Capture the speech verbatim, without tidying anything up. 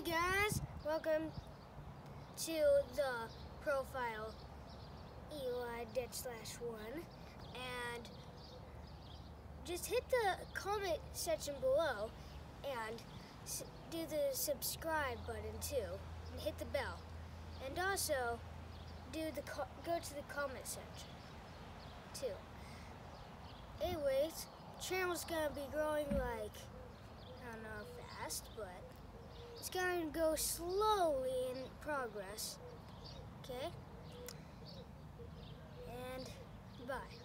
guys, welcome to the profile Eli Dead Slash one, and just hit the comment section below and do the subscribe button too, and hit the bell, and also do the go to the comment section too. Anyways, channel's gonna be growing like, I don't know, fast, but it's gonna go slowly in progress, okay? And bye.